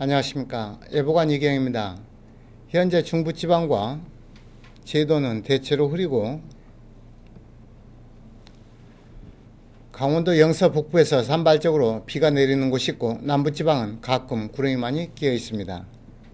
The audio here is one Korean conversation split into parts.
안녕하십니까. 예보관 이경입니다. 현재 중부지방과 제도는 대체로 흐리고 강원도 영서 북부에서 산발적으로 비가 내리는 곳이 있고 남부지방은 가끔 구름이 많이 끼어 있습니다.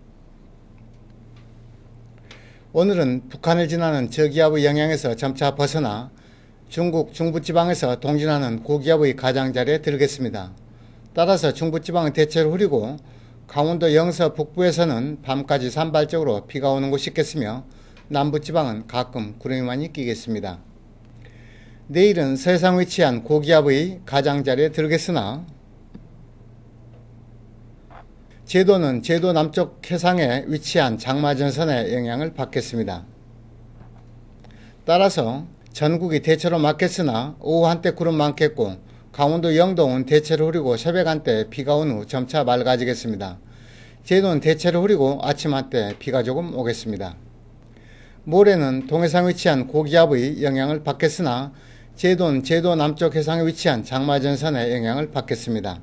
오늘은 북한을 지나는 저기압의 영향에서 점차 벗어나 중국 중부지방에서 동진하는 고기압의 가장자리에 들겠습니다. 따라서 중부지방은 대체로 흐리고 강원도 영서 북부에서는 밤까지 산발적으로 비가 오는 곳이 있겠으며 남부지방은 가끔 구름이 많이 끼겠습니다. 내일은 서해상 위치한 고기압의 가장자리에 들겠으나 제도는 제도 남쪽 해상에 위치한 장마전선의 영향을 받겠습니다. 따라서 전국이 대체로 맑겠으나 오후 한때 구름 많겠고 강원도 영동은 대체로 흐리고 새벽 한때 비가 온 후 점차 맑아지겠습니다. 제도는 대체로 흐리고 아침 한때 비가 조금 오겠습니다. 모레는 동해상 위치한 고기압의 영향을 받겠으나 제도는 제도 남쪽 해상에 위치한 장마전선의 영향을 받겠습니다.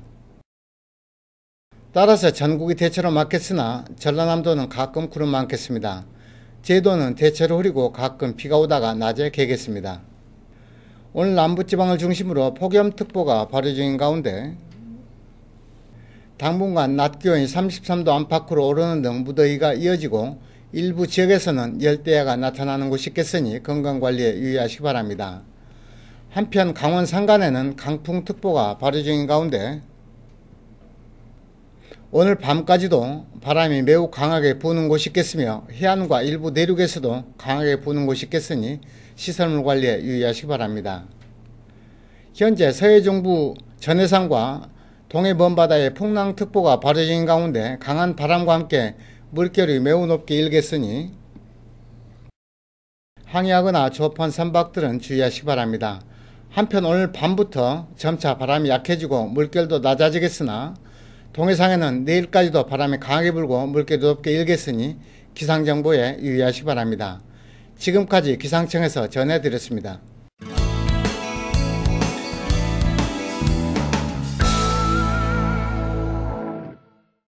따라서 전국이 대체로 맑겠으나 전라남도는 가끔 구름 많겠습니다. 제도는 대체로 흐리고 가끔 비가 오다가 낮에 개겠습니다. 오늘 남부지방을 중심으로 폭염특보가 발효 중인 가운데 당분간 낮 기온이 33도 안팎으로 오르는 등 무더위가 이어지고 일부 지역에서는 열대야가 나타나는 곳이 있겠으니 건강관리에 유의하시기 바랍니다. 한편 강원 산간에는 강풍특보가 발효 중인 가운데 오늘 밤까지도 바람이 매우 강하게 부는 곳이 있겠으며 해안과 일부 내륙에서도 강하게 부는 곳이 있겠으니 시설물 관리에 유의하시기 바랍니다. 현재 서해중부 전해상과 동해 먼바다에 풍랑특보가 발효 중인 가운데 강한 바람과 함께 물결이 매우 높게 일겠으니 항해하거나 조업한 선박들은 주의하시기 바랍니다. 한편 오늘 밤부터 점차 바람이 약해지고 물결도 낮아지겠으나 동해상에는 내일까지도 바람이 강하게 불고 물결이 높게 일겠으니 기상정보에 유의하시기 바랍니다. 지금까지 기상청에서 전해드렸습니다.